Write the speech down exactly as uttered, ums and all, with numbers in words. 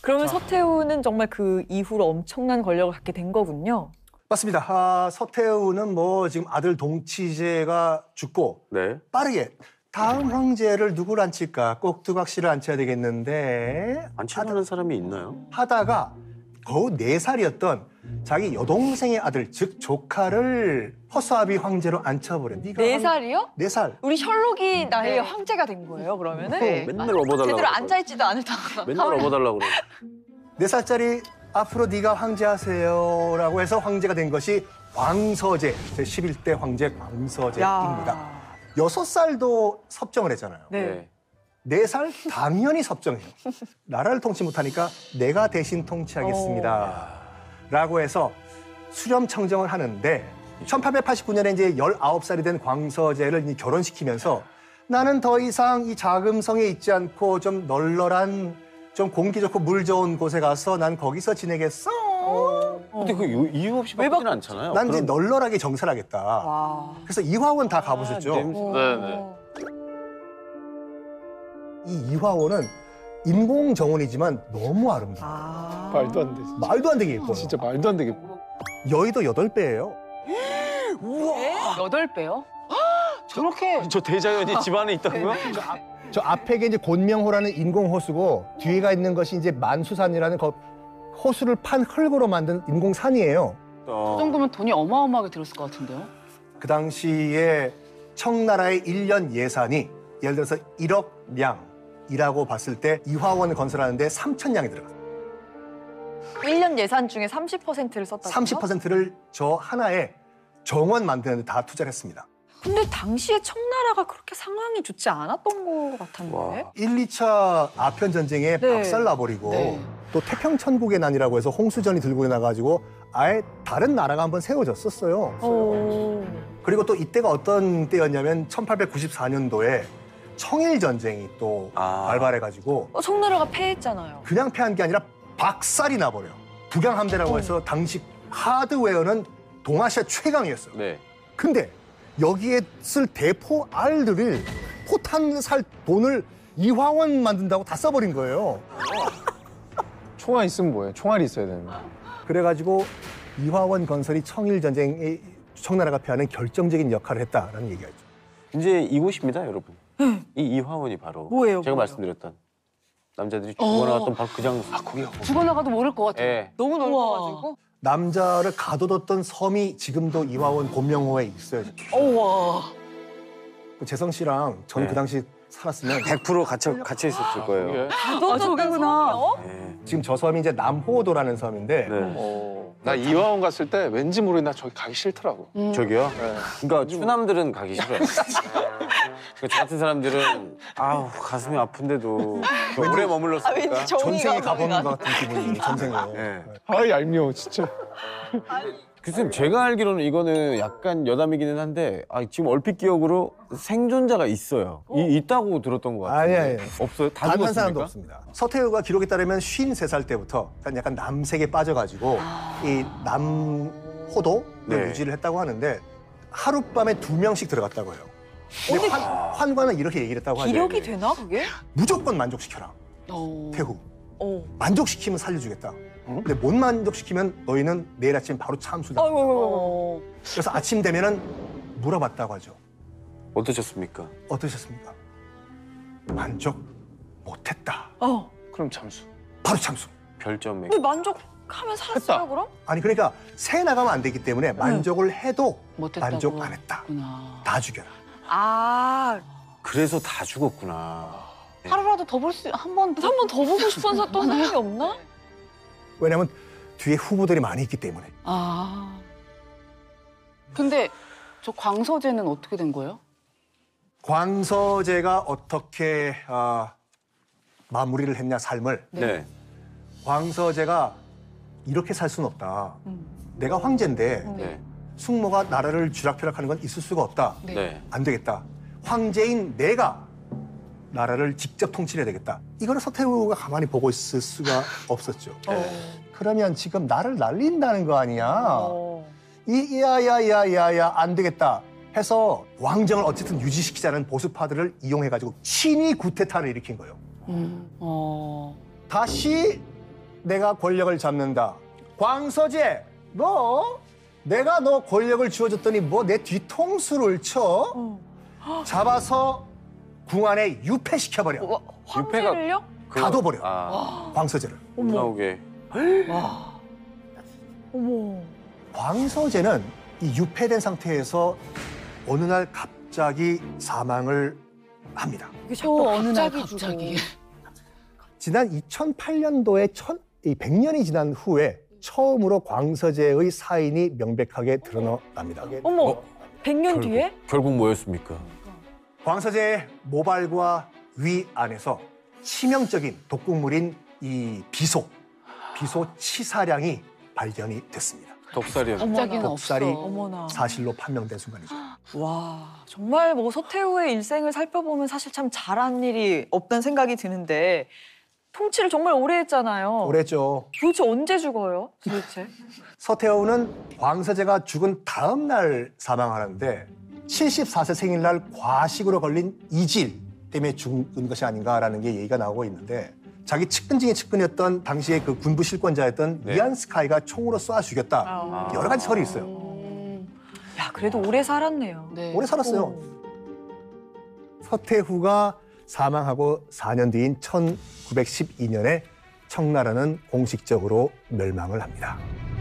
그러면 서태후는 정말 그 이후로 엄청난 권력을 갖게 된 거군요. 맞습니다. 아, 서태후는 뭐 지금 아들 동치제가 죽고 네. 빠르게 다음 황제를 누구를 앉힐까? 꼭두각 씨를 앉혀야 되겠는데 앉혀놓는 사람이 있나요? 하다가 거의 네 살이었던 자기 여동생의 아들, 즉 조카를 허수아비 황제로 앉혀버려. 네가 네 황- 살이요? 네 살. 우리 셜록이 나이에 황제가 된 거예요, 그러면은? 네. 맨날 업어달라고. 제대로 그러고. 앉아있지도 않다가. 맨날 업어달라고 그래. 네 살짜리 앞으로 네가 황제하세요라고 해서 황제가 된 것이 광서제, 제십일 대 황제 광서제입니다. 여섯 살도 섭정을 했잖아요. 네. 네 살 당연히 섭정해요. 나라를 통치 못하니까 내가 대신 통치하겠습니다. 라고 해서 수렴 청정을 하는데 천팔백팔십구 년에 이제 열아홉 살이 된 광서제를 이제 결혼시키면서 나는 더 이상 이 자금성에 있지 않고 좀 널널한 좀 공기 좋고 물 좋은 곳에 가서 난 거기서 지내겠어. 근데 그 이유- 이유 없이 바꾸진 않잖아요. 난 이제 그럼- 널널하게 정찰하겠다. 와. 그래서 이화원 다 가보셨죠? 네네. 이 이화원은 인공 정원이지만 너무 아름다워. 아. 말도 안 돼. 진짜. 말도 안 되게 예뻐요. 진짜 말도 안 되게 예뻐. 여의도 여덟 배예요. 여덟 배요? 저렇게 저 대자연이 집 안에 있다고요? 저 앞에 게 이제 곤명호라는 인공 호수고 뒤에가 있는 것이 이제 만수산이라는 거, 호수를 판 흙으로 만든 인공 산이에요. 어. 그 정도면 돈이 어마어마하게 들었을 것 같은데요? 그 당시에 청나라의 일 년 예산이 예를 들어서 일억 량이라고 봤을 때 이화원 건설하는데 삼천 량이 들어갔어요. 일 년 예산 중에 삼십 퍼센트를 썼다고요? 삼십 퍼센트를 저 하나의 정원 만드는 데 다 투자를 했습니다. 근데 당시에 청나라가 그렇게 상황이 좋지 않았던 것 같았는데. 와. 일, 이 차 아편 전쟁에 네. 박살나버리고 네. 또 태평천국의 난이라고 해서 홍수전이 들고 나가지고 아예 다른 나라가 한번 세워졌었어요. 오. 그리고 또 이때가 어떤 때였냐면 천팔백구십사 년도에 청일 전쟁이 또 아. 발발해가지고 어, 청나라가 패했잖아요. 그냥 패한 게 아니라 박살이 나버려. 북양함대라고 해서 당시 하드웨어는 동아시아 최강이었어요. 네. 근데 여기에 쓸 대포 알들을 포탄 살 돈을 이화원 만든다고 다 써버린 거예요. 총알 있으면 뭐해? 총알이 있어야 되는 거. 그래가지고 이화원 건설이 청일 전쟁에 청나라가 패하는 결정적인 역할을 했다라는 얘기가 있죠. 이제 이곳입니다, 여러분. 이 이화원이 바로 뭐예요, 제가 뭐예요? 말씀드렸던 남자들이 죽어나갔던 바로 그 장소. 아, 거기요. 죽어나가도 모를 것 같아요. 예. 너무 넓어가지고. 남자를 가둬뒀던 섬이 지금도 이화원 곤명호에 있어요. 우와. 그 재성 씨랑 전 그 네. 당시 살았으면 백 퍼센트 갇혀, 갇혀 있었을 거예요. 아, 저기구나. 네. 지금 저 섬이 이제 남호도라는 섬인데 네. 어, 나 이화원 갔을 때 왠지 모르게 나 저기 가기 싫더라고. 저기요? 네. 그러니까 추남들은 가기 싫어요. 그 저 같은 사람들은 아우 가슴이 아픈데도 오래 머물렀으니까. 전생에 가보는 것 같은 기분이 전생에. 네. 아 얄미워 진짜. 교수님 제가 알기로는 이거는 약간 여담이기는 한데 아, 지금 얼핏 기억으로 생존자가 있어요. 이, 있다고 들었던 것 같아요. 아니, 아니. 없어요? 다 단 한 죽었습니까? 사람도 없습니다. 서태후가 기록에 따르면 쉰세 살 때부터 약간 남색에 빠져가지고 이 남호도를 네. 유지를 했다고 하는데 하룻밤에 두 명씩 들어갔다고 해요. 근데 환, 환관은 이렇게 얘기를 했다고 하죠. 기력이 되나, 그게? 무조건 만족시켜라, 어. 태후. 어. 만족시키면 살려주겠다. 근데 못 만족시키면 너희는 내일 아침 바로 참수다. 아이고, 어. 그래서 아침 되면은 물어봤다고 하죠. 어떠셨습니까? 어떠셨습니까? 만족 못했다. 어. 그럼 잠수. 바로 참수. 별점 몇 근데 만족하면 살았어요, 했다. 그럼? 아니 그러니까 새 나가면 안 되기 때문에 만족을 해도 못했다고. 만족 안 했다. 구나. 다 죽여라. 아, 그래서 다 죽었구나. 하루라도 더 볼 수, 한 번, 한 번 더 보고 싶은 사- 또 사람이 없나? 왜냐면 뒤에 후보들이 많이 있기 때문에. 아. 근데 저 광서제는 어떻게 된 거예요? 광서제가 어떻게 아, 마무리를 했냐 삶을. 네. 광서제가 이렇게 살 수는 없다. 내가 황제인데 네. 숙모가 나라를 쥐락펴락하는 건 있을 수가 없다. 네. 네. 안 되겠다. 황제인 내가 나라를 직접 통치해야 되겠다. 이거를 서태후가 가만히 보고 있을 수가 없었죠. 그러면 지금 나를 날린다는 거 아니야. 어. 이 야야야야야 안 되겠다 해서 왕정을 어쨌든 유지시키자는 보수파들을 이용해가지고 친위 구테타를 일으킨 거예요. 음. 어. 다시 내가 권력을 잡는다. 광서제, 너 내가 너 권력을 쥐어줬더니 뭐 내 뒤통수를 쳐? 어. 잡아서 궁 안에 유폐시켜버려. 와, 황제를요? 가둬버려. 아, 광서제를. 못 나오게. 와. 어머. 광서제는 이 유폐된 상태에서 어느 날 갑자기 사망을 합니다. 이게 자꾸 어느 날 갑자기 갑자기. 지난 이천팔 년도에 천, 이 백 년이 지난 후에 처음으로 광서제의 사인이 명백하게 드러납니다. 어머. 어? 백 년 뒤에? 결국 뭐였습니까? 광서제의 모발과 위 안에서 치명적인 독극물인 이 비소, 비소 치사량이 발견이 됐습니다. 독살이었네. 갑자기는 독살이 없어. 어머나. 사실로 판명된 순간이죠. 와, 정말 뭐 서태후의 일생을 살펴보면 사실 참 잘한 일이 없다는 생각이 드는데 통치를 정말 오래 했잖아요. 오래죠. 도대체 언제 죽어요? 도대체? 서태후는 광서제가 죽은 다음 날 사망하는데 칠십사 세 생일날 과식으로 걸린 이질 때문에 죽은 것이 아닌가라는 게 얘기가 나오고 있는데 자기 측근 중에 측근이었던 당시에 그 군부 실권자였던 네. 위안스카이가 총으로 쏴 죽였다. 아. 여러 가지 설이 있어요. 음, 야, 그래도 오래 살았네요. 네. 오래 살았어요. 오. 서태후가 사망하고 사 년 뒤인 천구백십이 년에 청나라는 공식적으로 멸망을 합니다.